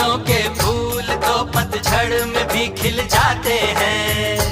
फूलों के फूल तो पतझड़ में भी खिल जाते हैं।